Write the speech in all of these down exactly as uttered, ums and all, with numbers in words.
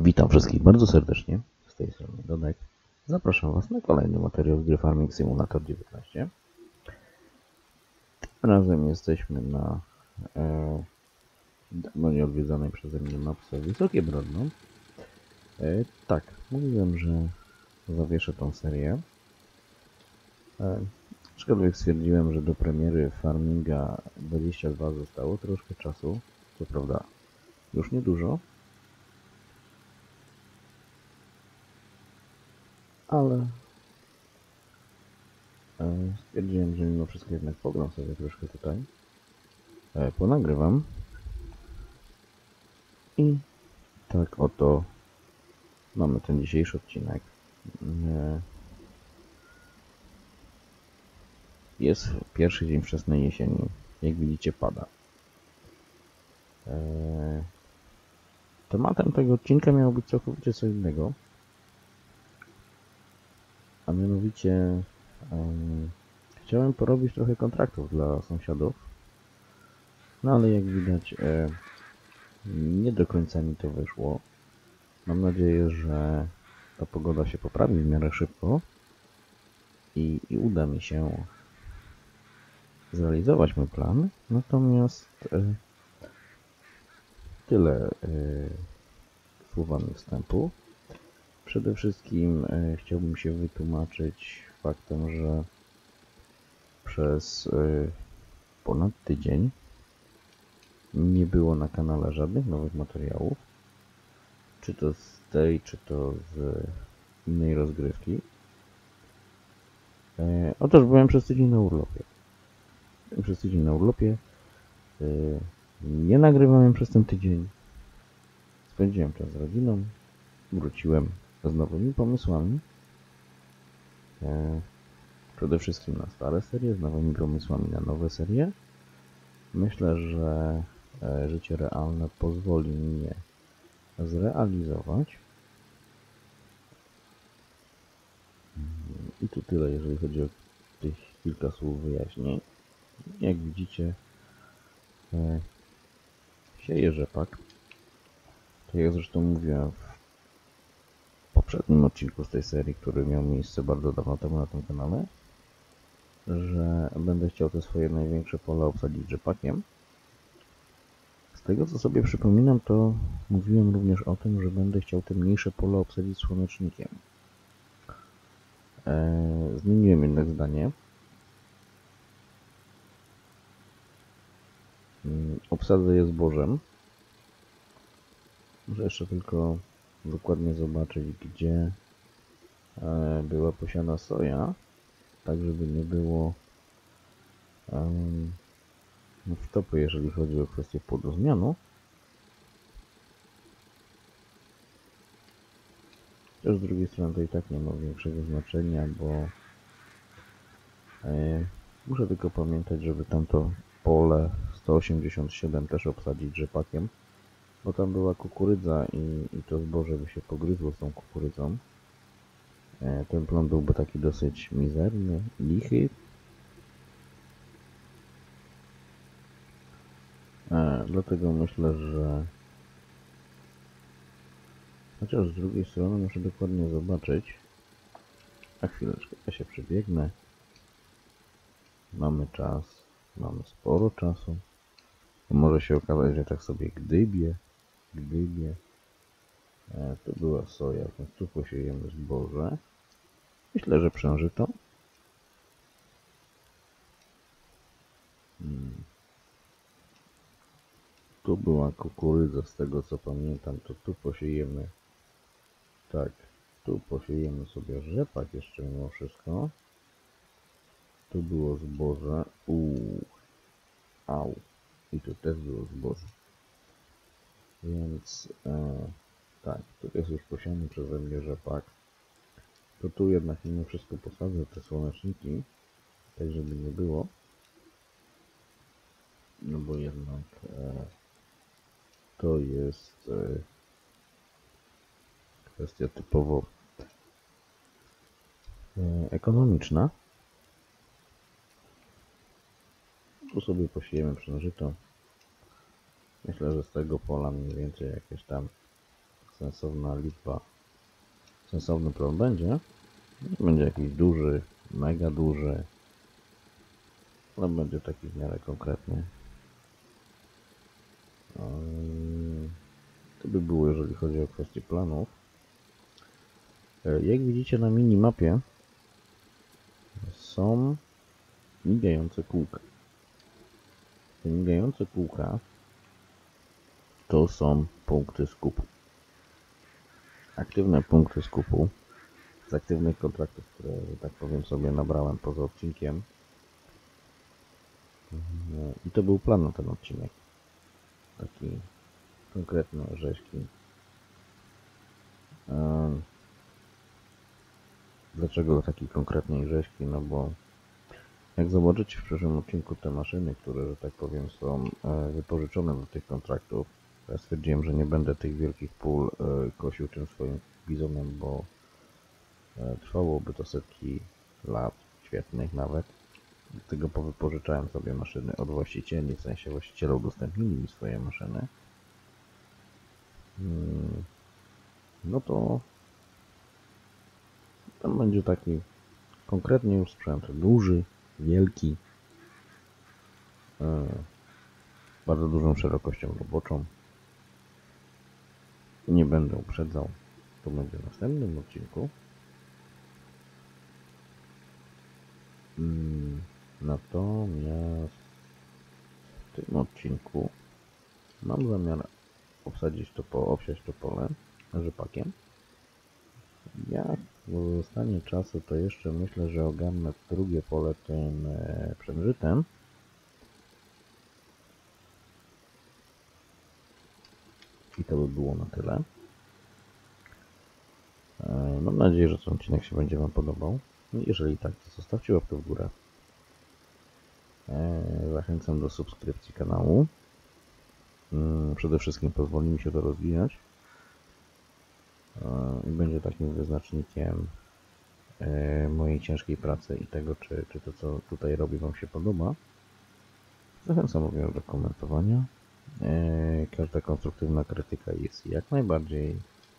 Witam wszystkich bardzo serdecznie, z tej strony Donek. Zapraszam Was na kolejny materiał z gry Farming Simulator dziewiętnaście. Tym razem jesteśmy na e, dawno nieodwiedzanej przeze mnie mapce Wysokie Brodno. E, tak, mówiłem, że zawieszę tą serię. E, aczkolwiek stwierdziłem, że do premiery Farminga dwadzieścia dwa zostało troszkę czasu. Co prawda już niedużo, ale stwierdziłem, że mimo wszystko jednak pogram sobie troszkę tutaj. Ponagrywam. I tak oto mamy ten dzisiejszy odcinek. Jest pierwszy dzień wczesnej jesieni. Jak widzicie, pada. Tematem tego odcinka miało być całkowicie co innego. A mianowicie um, chciałem porobić trochę kontraktów dla sąsiadów. No ale jak widać e, nie do końca mi to wyszło. Mam nadzieję, że ta pogoda się poprawi w miarę szybko i, i uda mi się zrealizować mój plan. Natomiast e, tyle e, słowami wstępu. Przede wszystkim e, chciałbym się wytłumaczyć faktem, że przez e, ponad tydzień nie było na kanale żadnych nowych materiałów, czy to z tej, czy to z innej rozgrywki. E, otóż byłem przez tydzień na urlopie. Byłem przez tydzień na urlopie. E, nie nagrywałem przez ten tydzień. Spędziłem czas z rodziną. Wróciłem z nowymi pomysłami. E, przede wszystkim na stare serie, z nowymi pomysłami na nowe serie. Myślę, że e, życie realne pozwoli mi je zrealizować. I tu tyle, jeżeli chodzi o tych kilka słów wyjaśnień. Jak widzicie, e, sieję rzepak. To ja zresztą mówiłem w poprzednim odcinku z tej serii, który miał miejsce bardzo dawno temu na tym kanale, że będę chciał te swoje największe pola obsadzić rzepakiem. Z tego co sobie przypominam, to mówiłem również o tym, że będę chciał te mniejsze pola obsadzić słonecznikiem. Eee, zmieniłem jednak zdanie. Eee, obsadzę je zbożem. Muszę jeszcze tylko dokładnie zobaczyć, gdzie e, była posiana soja, tak żeby nie było um, wtopy, jeżeli chodzi o kwestię płodozmianu. Też z drugiej strony to i tak nie ma większego znaczenia, bo e, muszę tylko pamiętać, żeby tamto pole sto osiemdziesiąt siedem też obsadzić rzepakiem, bo tam była kukurydza i, i to zboże by się pogryzło z tą kukurydzą. E, ten plon byłby taki dosyć mizerny, lichy. E, dlatego myślę, że chociaż z drugiej strony muszę dokładnie zobaczyć. A chwileczkę, ja się przebiegnę. Mamy czas, mamy sporo czasu. Może się okazać, że tak sobie gdybię, gdybię. E, tu była soja, więc tu posiejemy zboże. Myślę, że przężyto. Hmm. Tu była kukurydza, z tego co pamiętam, to tu posiejemy. Tak, tu posiejemy sobie rzepak jeszcze mimo wszystko. Tu było zboże. Uuu. Au. I tu też było zboże. Więc e, tak, tu jest już posiany przeze mnie rzepak. To tu jednak mimo wszystko posadzę te słoneczniki, tak żeby nie było. No bo jednak e, to jest e, kwestia typowo e, ekonomiczna. Tu sobie posiejemy przężyto. Myślę, że z tego pola mniej więcej jakieś tam sensowna liczba, sensowny plon będzie. Nie będzie jakiś duży, mega duży, ale będzie taki w miarę konkretny. To by było, jeżeli chodzi o kwestię planów. Jak widzicie na minimapie są migające kółka. Te migające kółka to są punkty skupu. Aktywne punkty skupu z aktywnych kontraktów, które, że tak powiem, sobie nabrałem poza odcinkiem. I to był plan na ten odcinek. Taki konkretny, rzeźki. Dlaczego taki konkretnej rzeźki? No bo jak zobaczycie w przyszłym odcinku te maszyny, które, że tak powiem, są wypożyczone do tych kontraktów, ja stwierdziłem, że nie będę tych wielkich pól kosił tym swoim bizonem, bo trwałoby to setki lat, świetnych nawet. Dlatego powypożyczałem sobie maszyny od właścicieli, w sensie właściciele udostępnili mi swoje maszyny. No to tam będzie taki konkretnie już sprzęt duży, wielki, z bardzo dużą szerokością roboczą. Nie będę uprzedzał, to będzie w następnym odcinku. Natomiast w tym odcinku mam zamiar obsadzić to po, obsiać to pole rzepakiem. Jak zostanie czasu, to jeszcze myślę, że ogarnę drugie pole tym przemrzytem. I to by było na tyle. Mam nadzieję, że ten odcinek się będzie Wam podobał. Jeżeli tak, to zostawcie łapkę w górę. Zachęcam do subskrypcji kanału. Przede wszystkim pozwoli mi się to rozwijać. I będzie takim wyznacznikiem mojej ciężkiej pracy i tego, czy, czy to, co tutaj robię, Wam się podoba. Zachęcam również do komentowania. Każda konstruktywna krytyka jest jak najbardziej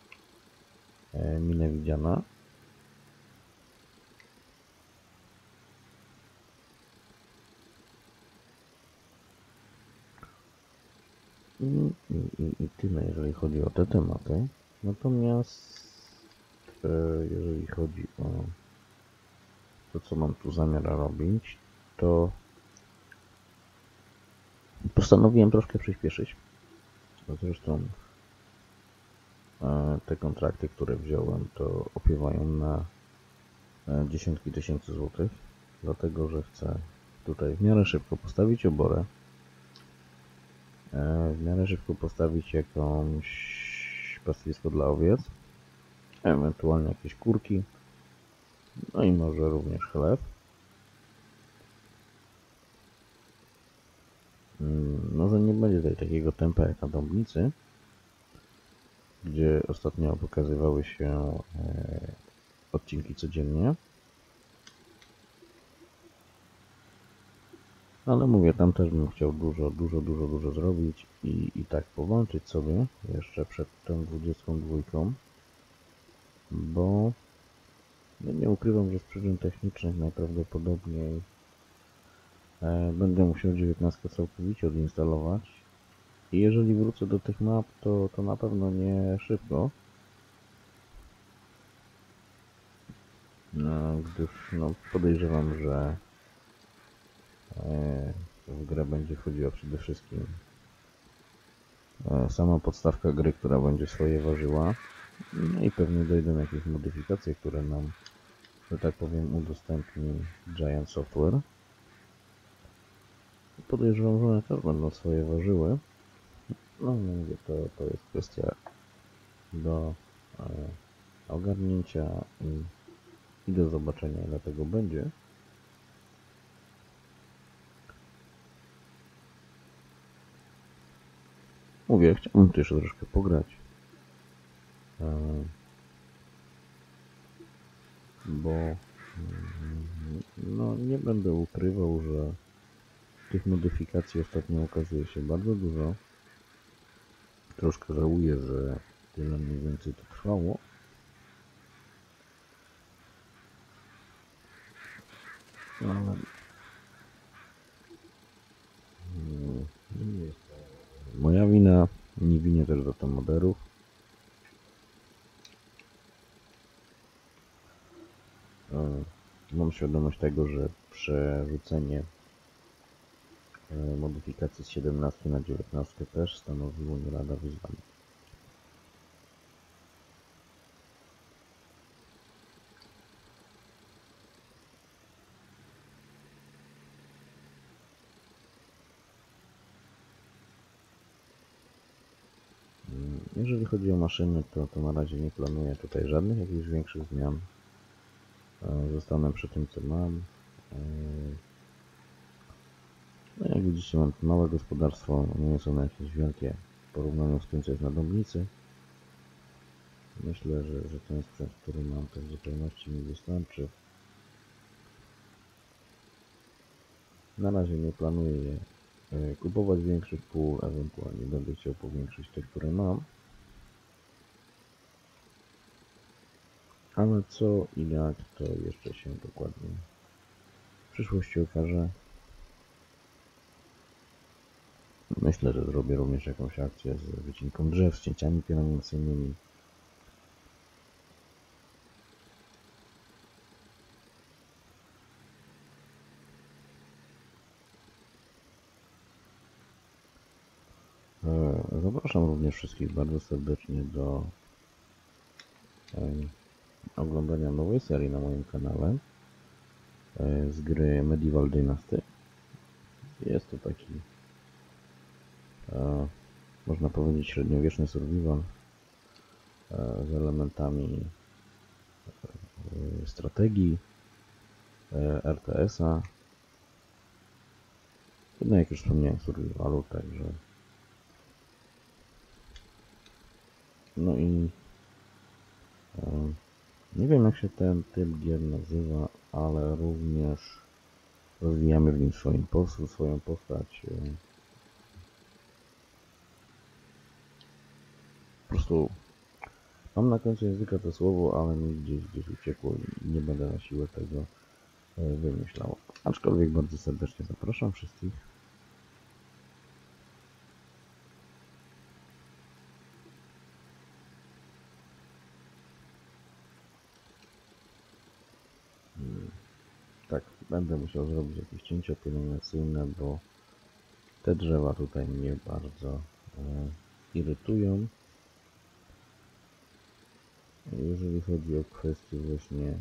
mile widziana. I, i, i tyle, jeżeli chodzi o te tematy. Natomiast jeżeli chodzi o to, co mam tu zamiar robić, to postanowiłem troszkę przyspieszyć. Zresztą te kontrakty, które wziąłem, to opiewają na dziesiątki tysięcy złotych, dlatego że chcę tutaj w miarę szybko postawić oborę, w miarę szybko postawić jakąś pastwisko dla owiec, ewentualnie jakieś kurki, no i może również chleb. Może nie będzie tutaj takiego tempa jak na Dąbnicy, gdzie ostatnio pokazywały się odcinki codziennie. Ale mówię, tam też bym chciał dużo, dużo, dużo, dużo zrobić i, i tak powalczyć sobie jeszcze przed tą dwudziestką dwójką, bo no nie ukrywam, że z przyczyn technicznych najprawdopodobniej e, będę musiał dziewiętnastkę całkowicie odinstalować i jeżeli wrócę do tych map, to, to na pewno nie szybko, no, gdyż no, podejrzewam, że w grę będzie wchodziła przede wszystkim sama podstawka gry, która będzie swoje ważyła. No i pewnie dojdą jakieś modyfikacje, które nam, że tak powiem, udostępni Giant Software. Podejrzewam, że one też będą swoje ważyły. No mówię, to, to jest kwestia do e, ogarnięcia i, i do zobaczenia, ile tego będzie. Mówię, chciałbym tu jeszcze troszkę pograć, bo no, nie będę ukrywał, że tych modyfikacji ostatnio okazuje się bardzo dużo. Troszkę żałuję, że tyle mniej więcej to trwało. Ale nie jest to moja wina, nie winię też za to moderów. Mam świadomość tego, że przerzucenie modyfikacji z siedemnastki na dziewiętnastkę też stanowiło nie lada wyzwanie. Jeżeli chodzi o maszyny, to, to na razie nie planuję tutaj żadnych jakichś większych zmian. Zostanę przy tym, co mam. No jak widzicie, mam małe gospodarstwo, nie jest ono jakieś wielkie w porównaniu z tym, co jest na Dąblicy. Myślę, że, że ten sprzęt, który mam, to w zupełności mi wystarczy. Na razie nie planuję kupować większych pól, ewentualnie będę chciał powiększyć te, które mam. Ale co i jak, to jeszcze się dokładnie w przyszłości okaże. Myślę, że zrobię również jakąś akcję z wycinką drzew, z cięciami pielęgnacyjnymi. Zapraszam również wszystkich bardzo serdecznie do oglądania nowej serii na moim kanale z gry Medieval Dynasty. Jest to taki, można powiedzieć, średniowieczny survival z elementami strategii, R T S-a. No jak już wspomniałem, survivalu, także no i nie wiem, jak się ten typ gier nazywa, ale również rozwijamy w nim swoim post swoją postać. Po prostu mam na końcu języka to słowo, ale mi gdzieś, gdzieś uciekło i nie będę na siłę tego wymyślał. Aczkolwiek bardzo serdecznie zapraszam wszystkich. Tak, będę musiał zrobić jakieś cięcia pielęgnacyjne, bo te drzewa tutaj mnie bardzo e, irytują. Jeżeli chodzi o kwestię właśnie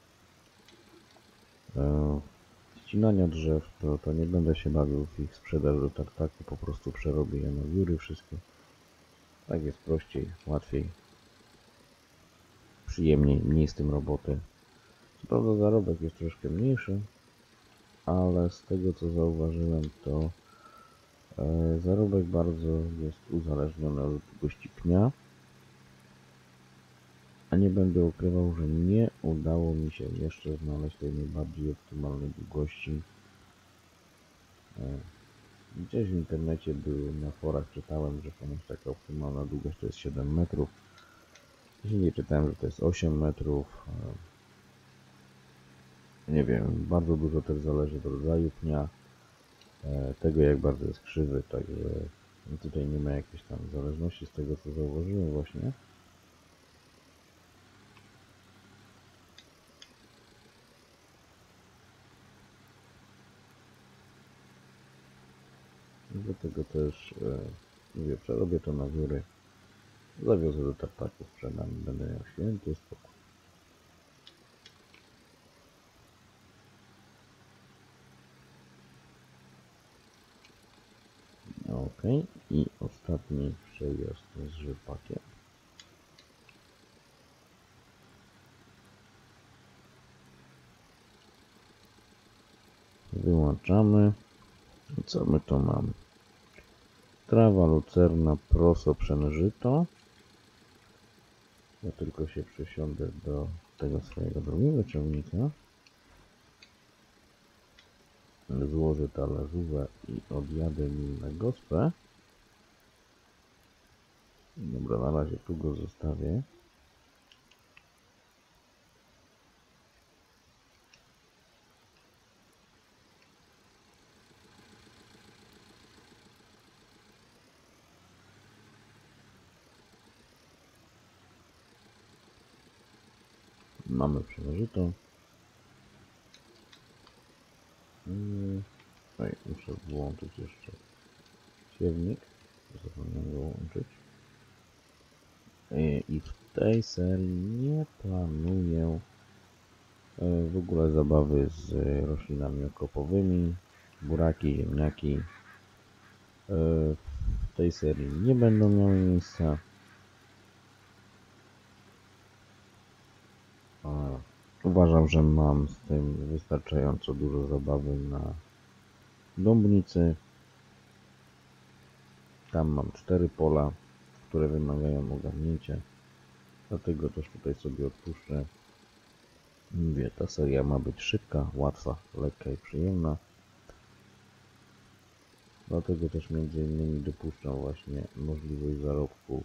e, ścinania drzew, to, to nie będę się bawił w ich sprzedaż do tartaku, po prostu przerobię je na wióry wszystkie. Tak jest prościej, łatwiej, przyjemniej, mniej z tym roboty. Co prawda zarobek jest troszkę mniejszy, ale z tego co zauważyłem, to e, zarobek bardzo jest uzależniony od długości pnia. A nie będę ukrywał, że nie udało mi się jeszcze znaleźć tej najbardziej optymalnej długości. Gdzieś w internecie był, na forach czytałem, że ponoć taka optymalna długość to jest siedem metrów. Później czytałem, że to jest osiem metrów. Nie wiem, bardzo dużo też zależy od rodzaju pnia, tego jak bardzo jest krzywy, także tutaj nie ma jakiejś tam zależności z tego, co zauważyłem właśnie. Dlatego też mówię, przerobię to na wióry, zawiozę do tartaku, sprzedam i będę miał święty spokój. Ok, i ostatni przejazd z rzepakiem. Wyłączamy. Co my tu mamy? Trawa, lucerna, proso, przemyżyto. Ja tylko się przesiądę do tego swojego drugiego ciągnika. Złożę talerzówę i odjadę nim na gospę. Dobra, na razie tu go zostawię. Mamy przełożytą. Tutaj muszę włączyć jeszcze siewnik. Zapomniałem go łączyć. I w tej serii nie planuję w ogóle zabawy z roślinami okopowymi. Buraki, ziemniaki w tej serii nie będą miały miejsca. Uważam, że mam z tym wystarczająco dużo zabawy na Dąbnicy. Tam mam cztery pola, które wymagają ogarnięcia. Dlatego też tutaj sobie odpuszczę. Mówię, ta seria ma być szybka, łatwa, lekka i przyjemna. Dlatego też między innymi dopuszczam właśnie możliwość zarobku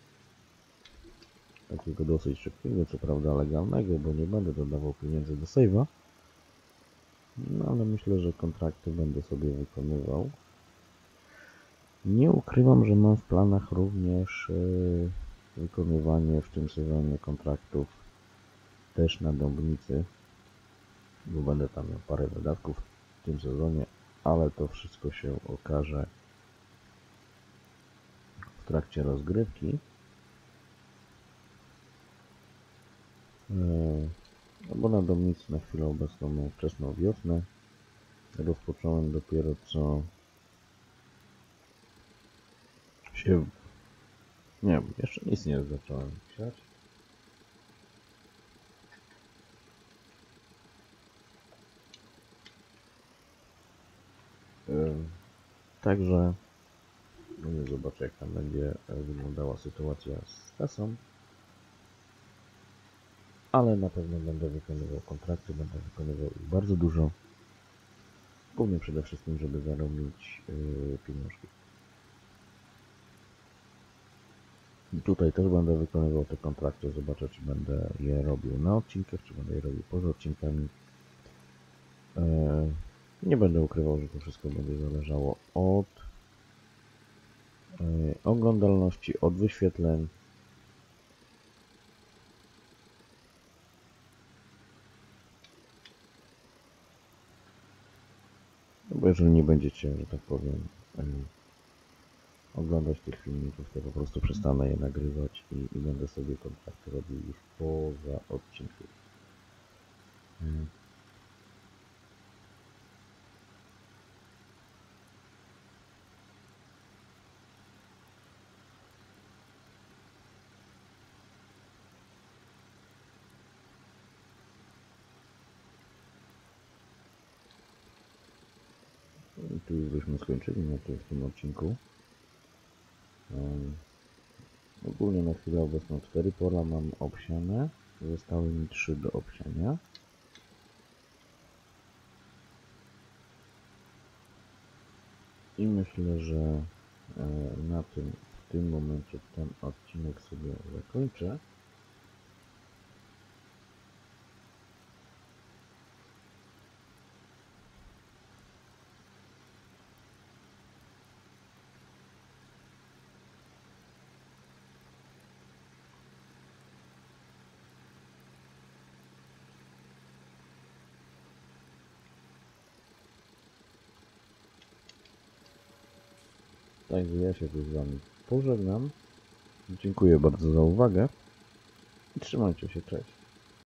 takiego dosyć szybkiego, co prawda legalnego, bo nie będę dodawał pieniędzy do save'a. No ale myślę, że kontrakty będę sobie wykonywał. Nie ukrywam, że mam w planach również yy, wykonywanie w tym sezonie kontraktów też na Dąbnicy, bo będę tam miał parę wydatków w tym sezonie, ale to wszystko się okaże w trakcie rozgrywki. No bo na Dąbnicy na chwilę obecną mam wczesną wiosnę. Rozpocząłem dopiero co się... Nie wiem, jeszcze nic nie zacząłem siać. Także zobaczę, jak tam będzie wyglądała sytuacja z kasą. Ale na pewno będę wykonywał kontrakty, będę wykonywał ich bardzo dużo. Głównie przede wszystkim, żeby zarobić yy, pieniążki. I tutaj też będę wykonywał te kontrakty, zobaczę, czy będę je robił na odcinkach, czy będę je robił poza odcinkami. Yy, nie będę ukrywał, że to wszystko będzie zależało od yy, oglądalności, od wyświetleń. Bo jeżeli nie będziecie, że tak powiem, oglądać tych filmików, to po prostu przestanę je nagrywać i, i będę sobie kontrakty robił już poza odcinkiem. I tu już byśmy skończyli na tym, w tym odcinku. Um, ogólnie na chwilę obecną cztery pola mam obsiane. Zostały mi trzy do obsiania. I myślę, że e, na tym, w tym momencie ten odcinek sobie zakończę. Także ja się tu z Wami pożegnam. Dziękuję bardzo za uwagę i trzymajcie się, cześć.